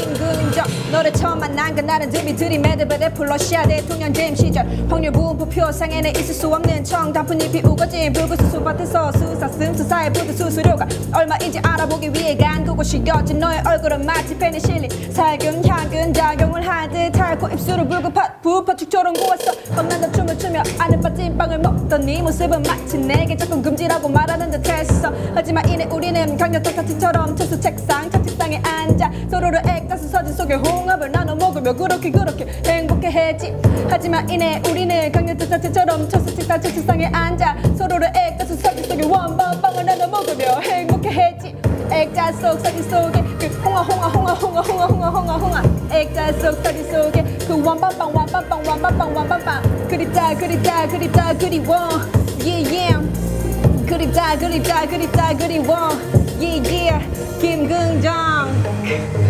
김근정 너를 처음 만난 그날은 드비들이 매드베드 러시아 대통령 재임 시절 확률 분포표 상에는 있을 수 없는 청단풍잎이 우거진 불구수수 밭에서 수사슴 수사의 부두 수수료가 얼마인지 알아보기 위해 간 그곳이었지. 너의 얼굴은 마치 페니실린 살균 향균 작용을 하듯 닳고 입술을 부퍼축처럼 구웠어. 겁난다 춤을 추며 아랫바 찐빵을 먹던 네 모습은 마치 내게 조금 금지라고 말하는 듯했어. 하지만 이내 우리는 강력한 사치처럼 투수 책상 첫 책상에 앉아 서로를 액자수 사진 속에 홍합을 나눠 먹으며 그렇게 행복해했지. 하지만 이내 우리는 강력한 사치처럼 투수 책상 첫 책상에 앉아 서로를 액자수 사진 속에 원반빵을 나눠 먹으며 행복해했지. 액자 속 사진 속에 그 홍아 액자 속 사진 속에 그 원반빵 그립다 그리워 yeah 그립다 그리워 yeah 김근정